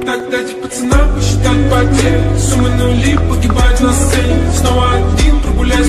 Так дайте пацанам посчитать потери. Суммы нули погибают на сцене. Снова один прогуляюсь